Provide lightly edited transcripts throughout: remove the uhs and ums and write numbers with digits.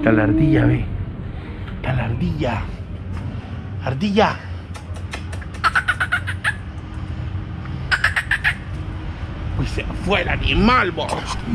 Está la ardilla, ve. Está la ardilla. Ardilla. Uy, se fue el animal, vos.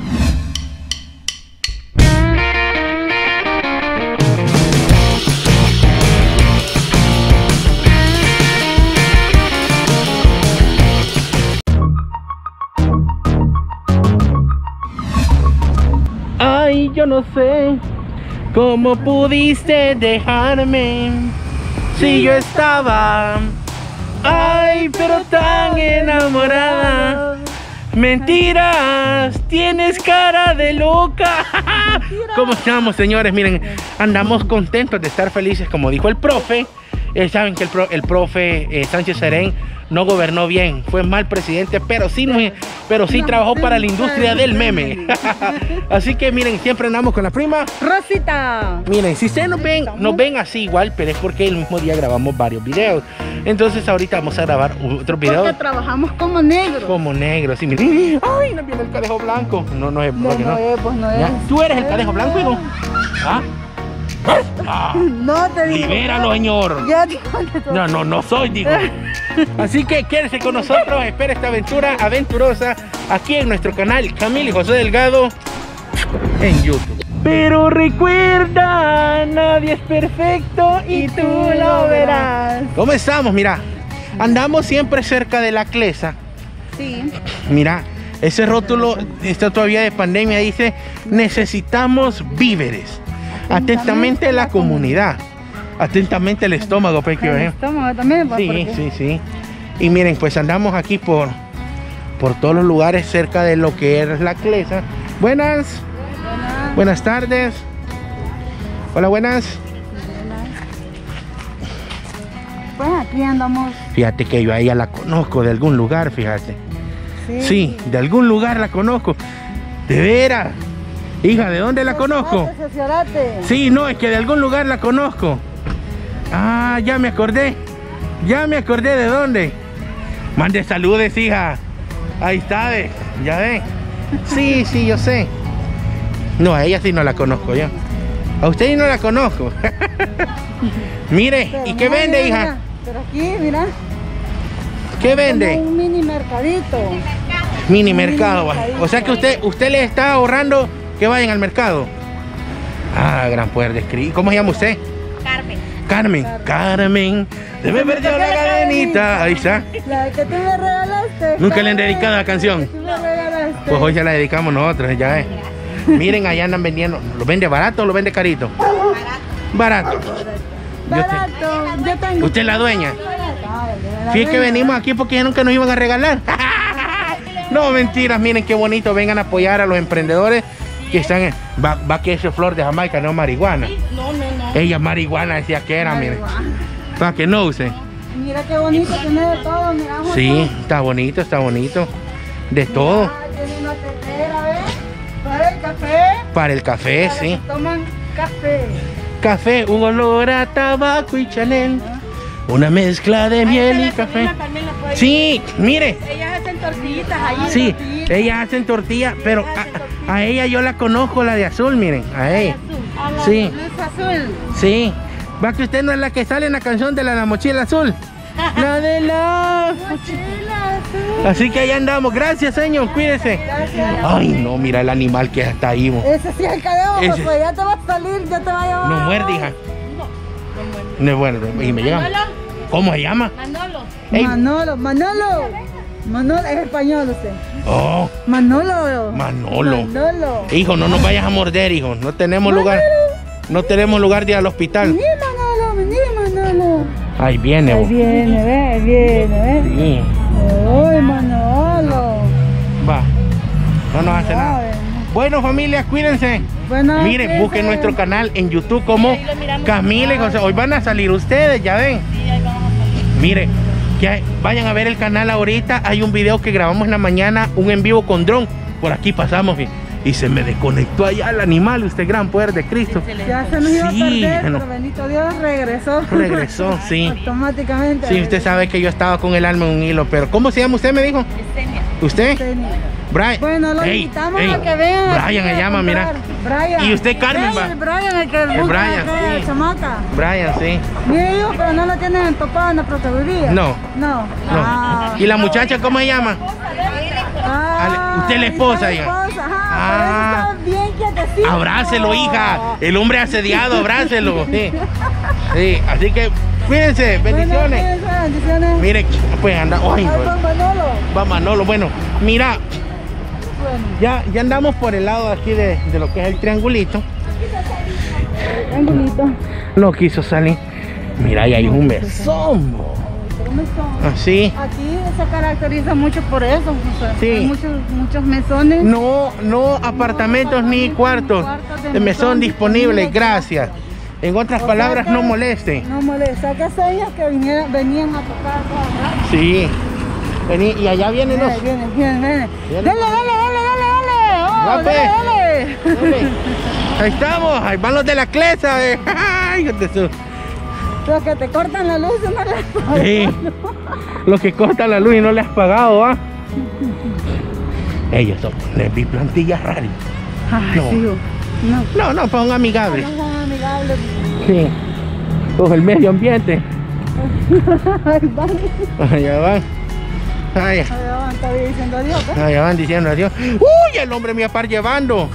Ay, yo no sé cómo pudiste dejarme si yo estaba, ay, pero tan enamorada. Mentiras, tienes cara de loca. ¿Cómo estamos, señores? Miren, andamos contentos de estar felices, como dijo el profe. Saben que el profe Sánchez Serén no gobernó bien, fue mal presidente, pero sí trabajó para la industria del meme. Así que miren, siempre andamos con la prima Rosita. Miren, si ustedes nos ven así igual, pero es porque el mismo día grabamos varios videos. Entonces ahorita vamos a grabar otros videos. Porque trabajamos como negros. Como negros, sí, miren. Ay, no viene el cadejo blanco. No es. No es. ¿Tú eres el cadejo blanco, hijo? ¿Ah? Ah, no te digo. Libéralo, señor. Ya, no soy, digo. Así que quédese con nosotros, espera esta aventura aventurosa aquí en nuestro canal Camilo y José Delgado en YouTube. Pero recuerda, nadie es perfecto y tú lo verás. ¿Cómo estamos? Mira, andamos siempre cerca de la Clesa. Sí. Mira, ese rótulo está todavía de pandemia, dice necesitamos víveres. Atentamente la comunidad. Atentamente el estómago, Pequio. El estómago también, pues, sí. Y miren, pues andamos aquí por todos los lugares cerca de lo que es la Clesa. Buenas tardes. Hola, buenas. Pues aquí andamos. Fíjate que yo a ella la conozco de algún lugar, fíjate. Sí, de algún lugar la conozco. De veras. Hija, ¿de dónde la conozco? Sí, no, es que de algún lugar la conozco. Ah, ya me acordé. ¿De dónde? Mande saludes, hija. Ahí está, ¿ves? Ya ven. Sí, yo sé. No, a ella sí no la conozco yo. A usted no la conozco. Mire, pero ¿y qué vende, hija? Mira, pero aquí, mira. ¿Qué vende? Como un mini mercadito. Mini mercado. O sea que usted le está ahorrando que vayan al mercado. Ah, gran poder de escribir. ¿Cómo se llama usted? Carmen. Se me perdió la cadenita. Ahí está. La que tú me regalaste. Nunca le han dedicado la canción. Pues hoy ya la dedicamos nosotros, ya es. Miren, allá andan vendiendo. ¿Lo vende barato o lo vende carito? Barato. Yo tengo. ¿Usted es la dueña? Fíjate que venimos aquí porque ya nunca nos iban a regalar. No, mentiras, miren qué bonito. Vengan a apoyar a los emprendedores que están en... Va que es flor de Jamaica, no marihuana. No. Ella marihuana decía que era, miren. Para que no use. Mira qué bonito, tiene de todo, mira. Sí, está bonito. De todo. Tiene una tetera, ¿ves? Para el café. Para el café, sí. Toman café. Café, un olor a tabaco y Chanel. Una mezcla de miel y café. Sí, mire. Ellas hacen tortillitas ahí. Sí, ellas hacen tortillas, pero a ella yo la conozco, la de azul, miren, a ella. Sí. Luz azul. Sí. Va que usted no es la que sale en la canción de la mochila azul. La de la mochila azul. Así que ahí andamos. Gracias, señor. Cuídese. Gracias. Ay, no, mira el animal que está ahí. Ese sí es el cadejo, pues ya te va a salir, ya te va a llevar. No muerde, hija. No muerde. Y me llega. ¿Cómo se llama? Manolo. Hey. Manolo es español usted. Oh. Manolo. Hijo, no nos vayas a morder, hijo. No tenemos lugar. No tenemos lugar de ir al hospital. Vení, Manolo. Ahí viene, ¿ves? Viene. Sí. Ay, Manolo. Va. No nos hace nada. Bueno, familia, cuídense. Bueno, miren, busquen nuestro canal en YouTube como Camilo y José. Hoy van a salir ustedes, ya ven. Mire, vayan a ver el canal ahorita. Hay un video que grabamos en la mañana, un en vivo con dron. Por aquí pasamos, bien. Y se me desconectó allá el animal, usted gran poder de Cristo. Ya se nos iba a perder, pero bendito Dios regresó. Sí. Automáticamente. Sí, usted sabe que yo estaba con el alma en un hilo, pero ¿cómo se llama usted, me dijo? Yesenia. ¿Usted? Yesenia. Brian. Bueno, lo invitamos a que vean. Brian se llama, mira. Brian. Y usted, Carmen, va. El Brian, el que busca Brian, la sí. chamaca. Brian, sí. Mire, hijo, pero no lo tienen empapado en la procuraduría. No. No. No. ¿Y la muchacha cómo se llama? Usted es la esposa, hija. Ajá, por eso está bien quietecito. Abrácelo, hija. El hombre asediado, abrácelo. Sí. Sí, así que cuídense, bendiciones. Bueno, bendiciones. Mire, pues anda. Ay, Ay, va Manolo. va Manolo. Bueno, mira, Bueno, ya andamos por el lado de aquí de lo que es el triangulito. bien bonito. No quiso salir. Mira, ahí hay un mesón. Pero mesón. Así. Aquí se caracteriza mucho por eso. O sea, Sí. hay muchos mesones. No apartamentos ni cuartos de mesón disponibles, gracias. En otras palabras, no moleste. No molesta. Que señas que venían a tocar acá. Sí. Vení, y allá vienen los. Viene. Dale. Viene. Oh, Va, pues. dale. Ahí estamos, ahí van los de la clesa. Ay, Dios de su- Los que te cortan la luz no les Sí. Los que cortan la luz y no le has pagado, ¿ah? Ellos son, les vi plantillas raras. Ay, No. sí, no. No, son amigables. No son amigables. Sí. Con el medio ambiente. Ay, vale. Allá van. Ay, Allá van, está diciendo adiós, ¿eh? allá van diciendo adiós. ¡Uy! El hombre me va a par llevando.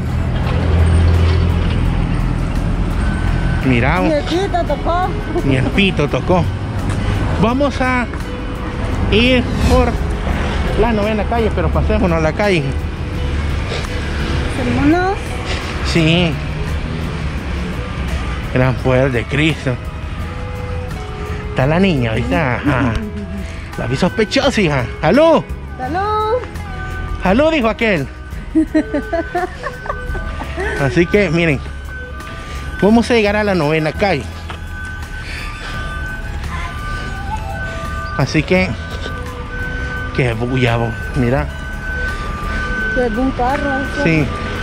Mira, Mi pito tocó. ni el pito tocó. Vamos a ir por la 9ª calle, pero pasémonos a la calle. Hermanos, Sí. Gran poder de Cristo. Está la niña ahorita. Ajá. La vi sospechosa, hija. ¡Aló! salud. ¡Aló! Dijo aquel. Así que, miren. Vamos a llegar a la 9ª calle. Así que bulla, mira. Se ve un carro. eso. Sí.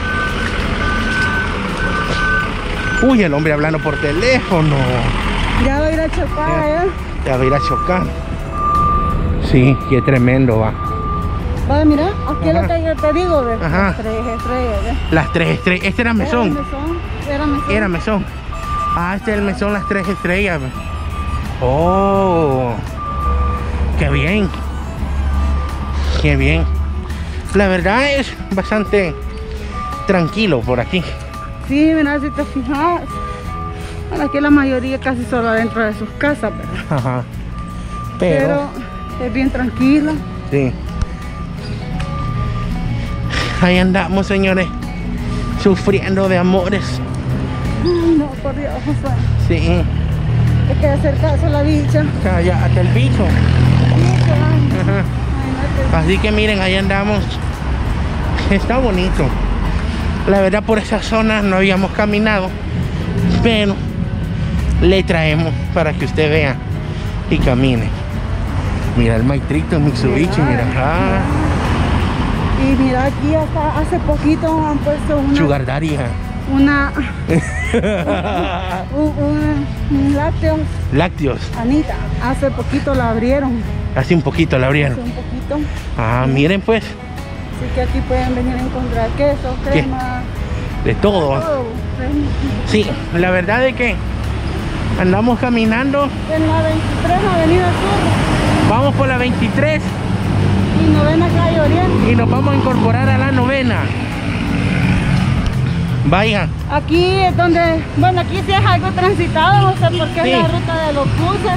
Uy, el hombre hablando por teléfono. Ya va a ir a chocar, ¿eh? Ya va a ir a chocar. Sí, qué tremendo va. Vale, mira, aquí es Ajá. lo que yo te digo, ¿ves? Ajá. Las 3 estrellas, ¿ves? Las 3 estrellas. Este era mesón. Era mesón. Era mesón. Ah, este es el mesón, las 3 estrellas. Oh, qué bien. Qué bien. La verdad es bastante tranquilo por aquí. Sí, mira, si te fijas. Bueno, aquí la mayoría casi solo dentro de sus casas, ¿verdad? Ajá. Pero es bien tranquilo. Sí. Ahí andamos, señores, sufriendo de amores. Ay, no, por Dios, Josué. Sí. Hay que hacer caso a la bicha. Allá, hasta el bicho. Sí, que ay, Ajá. ay, no, Así que miren, ahí andamos. Está bonito. La verdad, por esa zona no habíamos caminado, pero le traemos para que usted vea y camine. Mira el Maitrito, Mitsubishi, mira. Ah, Y mira, aquí hasta hace poquito han puesto Sugar Daddy, hija. un lácteo. Lácteos. Anita, hace poquito la abrieron. Hace un poquito la Hace abrieron. un poquito. Ah, miren pues, Así que aquí pueden venir a encontrar queso, crema, de todo. todo. Sí, la verdad es que andamos caminando. En la 23 Avenida Sur Vamos por la 23 y 9ª Calle Oriente. y nos vamos a incorporar a la 9ª. Vaya. Aquí es donde, bueno, aquí sí es algo transitado, no sé por qué Sí. es la ruta de los buses.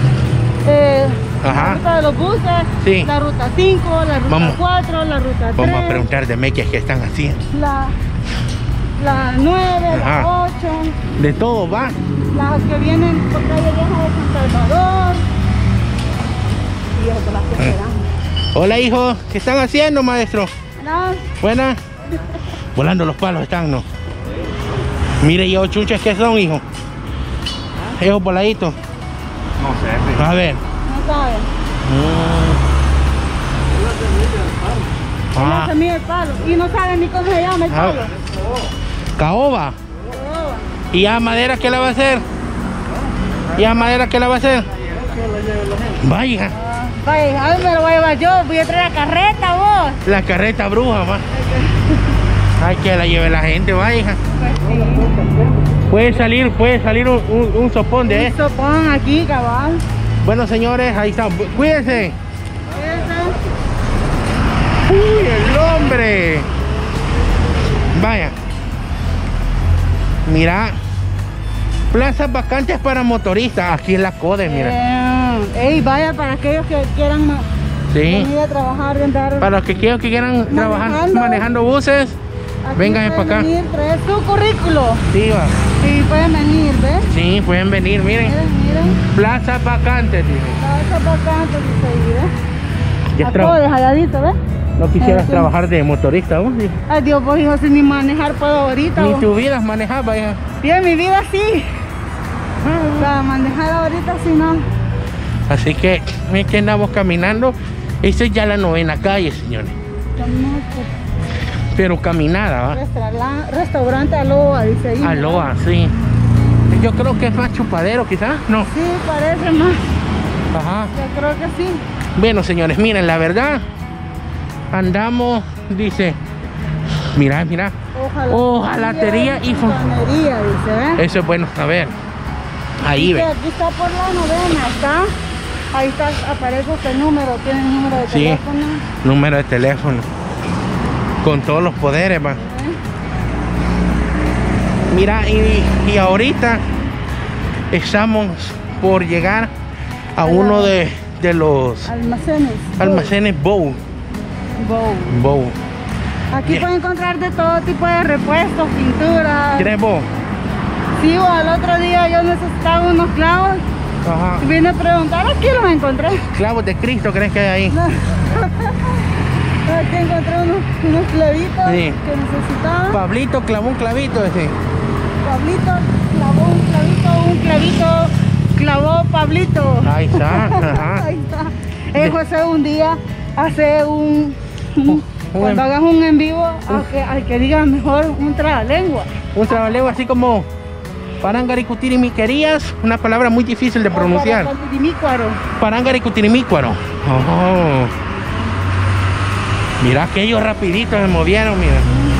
Ajá. La ruta de los buses, Sí. la ruta 5, la ruta Vamos. 4, la ruta 3, Vamos a preguntar de mequias que están haciendo. la 9, Ajá. la 8, De todo va. las que vienen por calle Vieja de San Salvador y otras que serán. Hola, hijo. ¿Qué están haciendo, maestro? ¿No? Buena. Volando los palos están, ¿no? Mire, ¿y esos chuches qué son, hijo? Esos voladitos. No sé, A ver. No saben. Es la Ah, semilla del palo. Y no saben ni cómo se llama el Ah. palo. caoba. ¿Y a madera qué la va a hacer? ¿Y a madera qué la va a hacer? Vaya. Vaya, a mí me lo voy a llevar yo, voy a traer la carreta vos. La carreta bruja, va. Ay, que la lleve la gente, va, hija. Pues sí. Puede salir un sopón de Un esto. sopón aquí, cabal. Bueno, señores, ahí está. Cuídense. Ese. Uy, el hombre. Vaya. Mira. Plazas vacantes para motoristas. Aquí en la CODE, mira. Ey, vaya, para aquellos que quieran Sí. venir a trabajar, rentar. Para los que quieran trabajar manejando buses, Aquí vengan para pueden acá. venir, traer su currículo. Sí, va. Sí, pueden venir, ¿ves? Sí, pueden venir, miren. Miren. Plazas vacantes, dice. Casa vacante, dice ahí, ¿ves? Ya A todos dejalladito, ¿ves? No quisieras Sí. trabajar de motorista, vos. Sí. Ay, Dios, pues hijo, si ni manejar puedo ahorita. Ni vos. tu vida manejaba, hija. Bien, mi vida sí. Para manejar ahorita sí no. Así que, miren que andamos caminando. Esta es ya la 9ª calle, señores. Estamos Pero caminada, ¿va? Restaurante Aloha, dice ahí. Aloha, sí. Yo creo que es más chupadero, quizás. No. Sí, parece más. Ajá. Yo creo que sí. Bueno, señores, miren, la verdad, andamos, dice, mira. Ojalatería y fontanería, dice, ¿ves? Eso es bueno saber. Ahí Dice, ve. aquí está por la 9ª, ¿está? Ahí está, aparece el número, tiene el número de Sí. teléfono. Número de teléfono. Con todos los poderes, va. Mira, y ahorita estamos por llegar a uno de los almacenes Bow. Aquí Bien. pueden encontrar de todo tipo de repuestos, pinturas. ¿Quieres Bow? Sí, o al otro día yo necesitaba unos clavos. Ajá. Y vine a preguntar, aquí los encontré. Clavos de Cristo, ¿crees que hay ahí? No. Aquí encontré unos clavitos Sí. que necesitaba. Pablito clavó un clavito ese. Pablito clavó un clavito, clavó Pablito. Ahí está. Ajá. Ahí está. José un día hace cuando en- hagas un en vivo, al que diga mejor un trabalengua. Un trabalengua así como parangaricutirimíquerías, una palabra muy difícil de pronunciar. Parangaricutirimícuaro. Oh. Mira aquellos rapiditos se movieron, mira.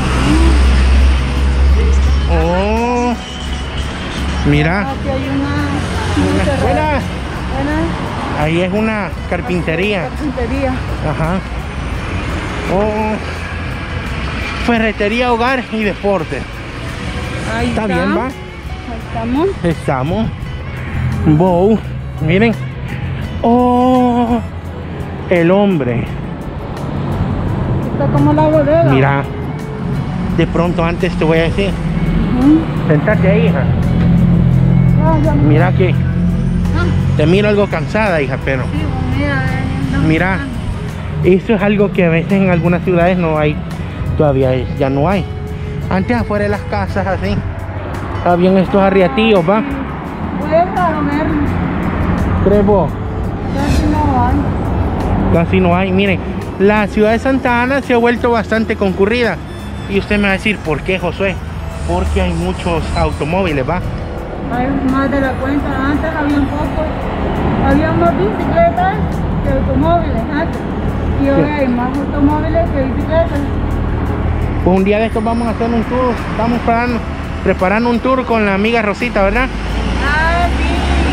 Oh. Mira. Aquí hay una Buena. buena Ahí es una carpintería. carpintería. Ajá. Oh. Ferretería, hogar y deporte. Ahí Está bien, va. Ahí estamos. Estamos. Bow. Miren. Oh. El hombre. Está como la bodega. Mira. De pronto antes te voy a decir. Ujú. Sentate ahí, hija. Ya me- Mira que Ah, te miro algo cansada, hija, pero sí, mira, no. mira, eso es algo que a veces en algunas ciudades no hay. Todavía ya no hay. Antes afuera de las casas así habían estos arriatillos, va. Voy a comer. ¿Crees vos? Casi no hay. Casi no hay. Miren, la ciudad de Santa Ana se ha vuelto bastante concurrida. Y usted me va a decir, ¿por qué, Josué? Porque hay muchos automóviles, va. Hay más de la cuenta. Antes había un poco. Había más bicicletas que automóviles antes. Y hoy Sí. hay más automóviles que bicicletas. Pues un día de estos vamos a hacer un tour. Estamos preparando un tour con la amiga Rosita, ¿verdad? Ah, sí.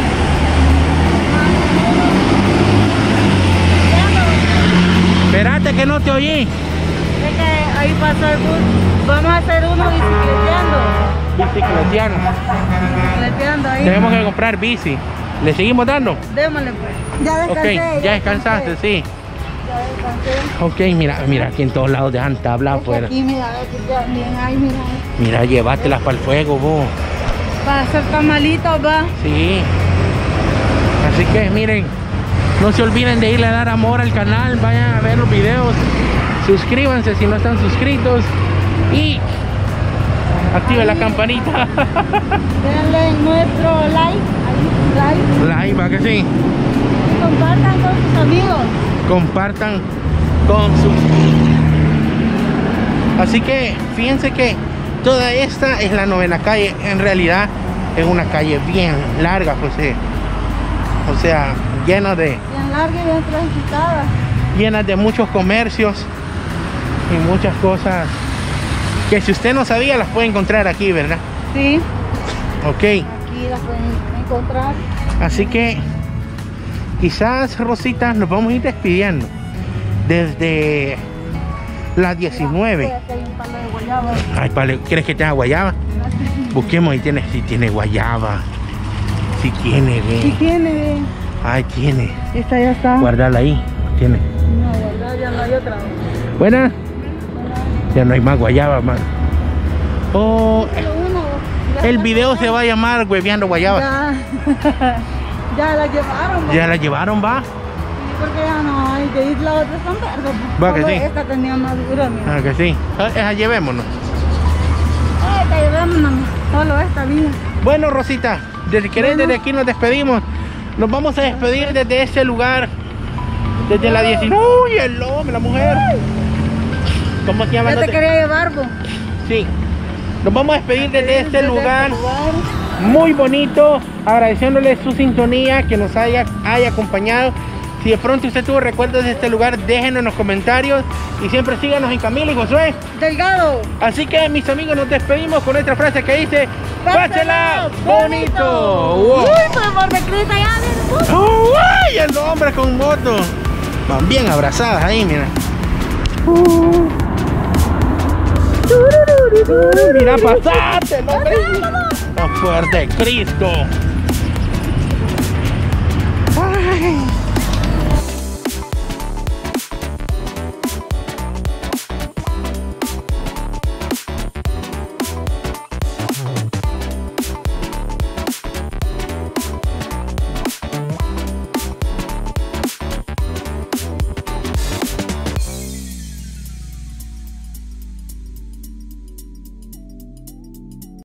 Espérate que no te oí. Es que ahí pasó el bus. Vamos a hacer uno Bicicletiano. bicicleteando ahí. Tenemos que comprar bici. ¿Le seguimos dando? Démosle pues. Ya descansé. Ok, ya descansaste, sí. Ya descansé. Ok, mira, aquí en todos lados dejan tabla Es que afuera. aquí, mira, aquí también hay, mira. Mira, llévatelas para el fuego, vos. Para hacer tamalitos, va. Sí. Así que miren, no se olviden de irle a dar amor al canal, vayan a ver los videos, suscríbanse si no están suscritos y activen la campanita. Denle nuestro like, Like, va que sí. compartan con sus amigos. Compartan con sus... Así que fíjense que toda esta es la 9ª calle. En realidad es una calle bien larga, José. o sea, llenas de larga y bien transitada. llenas de muchos comercios y muchas cosas que si usted no sabía las puede encontrar aquí, ¿verdad? Sí. Ok. Aquí las pueden encontrar. Así que quizás, Rosita, nos vamos a ir despidiendo desde las 19. Aquí hay un palo de guayaba. Ay, Pale, ¿quieres que tenga guayaba? Busquemos si tiene guayaba. Si tiene, ve. Sí tiene, ve. Ay, tiene. Esta ya está. Guardarla ahí. Tiene. No, guardar ya no hay otra. Buena. Ya no hay más guayaba, man. Oh, el video se va a llamar Hueveando Guayaba. Ya, ya la llevaron. ¿Va? Ya la llevaron, va. Sí, porque ya no hay de ir, la otra son verdes. Va que Solo sí. esta tenía madura, mira. Ah, que sí. Esa llevémonos. Esta llevémonos, solo esta vino. Bueno, Rosita, desde aquí nos despedimos. Nos vamos a despedir desde este lugar. Desde la 19. Uy, el hombre, la mujer. ¿Cómo se llama? Ya te quería llevar, vos. Sí. Nos vamos a despedir desde este lugar muy bonito, agradeciéndole su sintonía, que nos haya acompañado. Si de pronto usted tuvo recuerdos de este lugar, déjenos en los comentarios y siempre síganos en Camila y Josué Delgado. Así que, mis amigos, nos despedimos con esta frase que dice: ¡pásela bonito! Wow. Uy, pues por Cristo, ya, mira. ¡Uy! El hombre con moto. Van bien abrazadas ahí, mira. Mira, pasate, no ¡La fuerte Cristo! Ay.